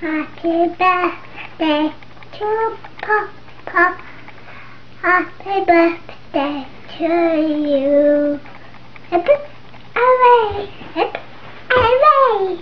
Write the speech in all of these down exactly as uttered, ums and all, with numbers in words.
Happy birthday to Pop Pop. Happy birthday to you. Hip hooray, hip hooray.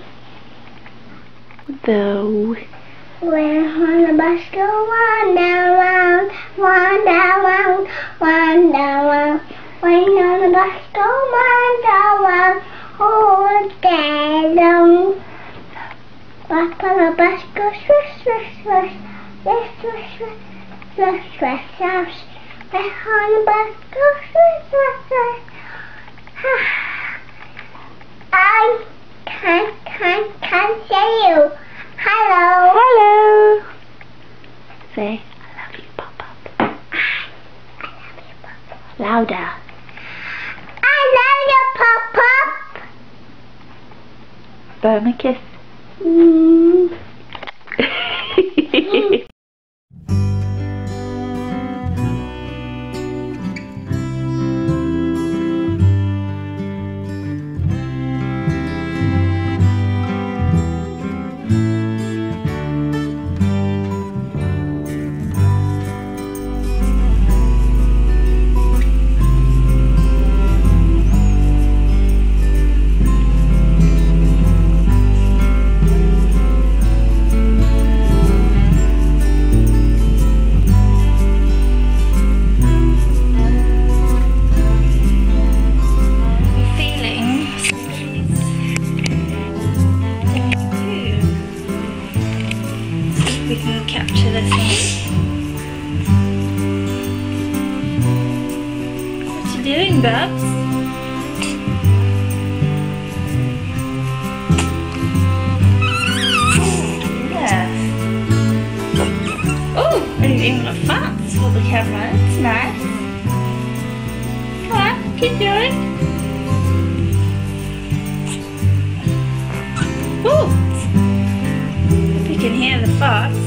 Though We're on the bus go wander round, wander round, wander round. We're on the bus go wander round all day long. Up on the bus go swish, swish, swish, swish, swish, swish, swish, swish, swish. We're on the bus go swish, swish, swish. I can't, can't, can't see you. Hello. hello. Say, I love you, Pop Pop. I love you, Pop. Louder. I love you, Pop Pop. Blow him a kiss. Mm. We can capture this one. What you doing, Babs? Yeah. Oh, and even got fats for the camera. That's nice. Come on, keep going. Oh, you can hear the farts.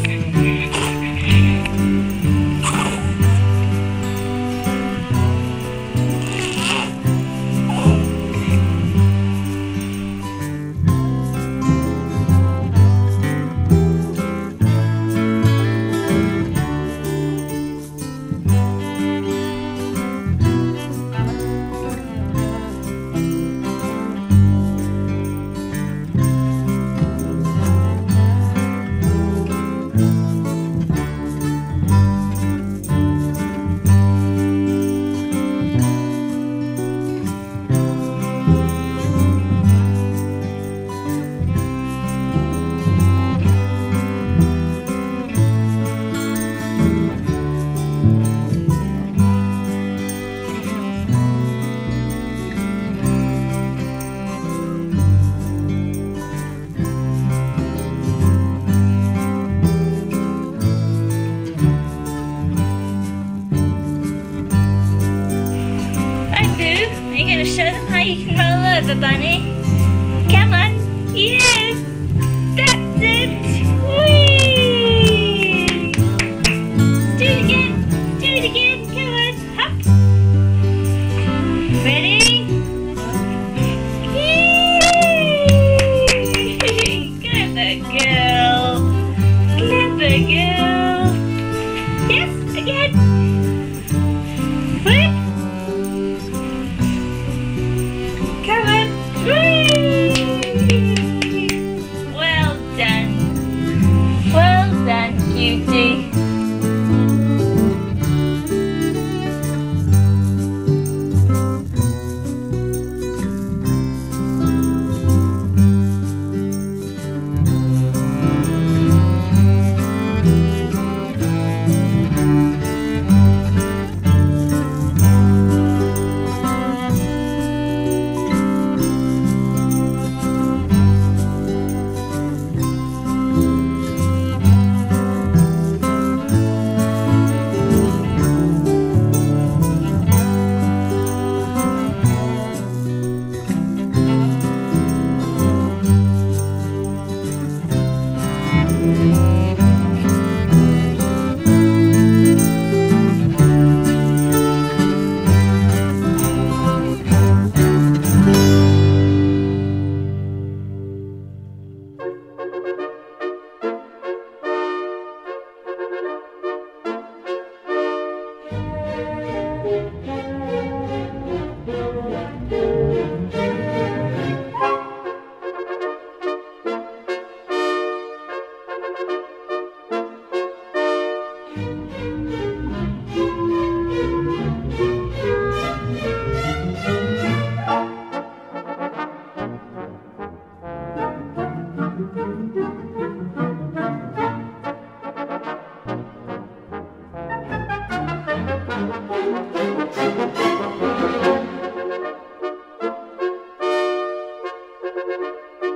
Are you going to show them how you can roll over, Bunny? Come on. Yes! That's it! Whee! Do it again! Do it again! Come on! Hop! Ready? Yay! Clever girl! Clever girl! Yes! Again! Flip! Come on! Whee! Bye.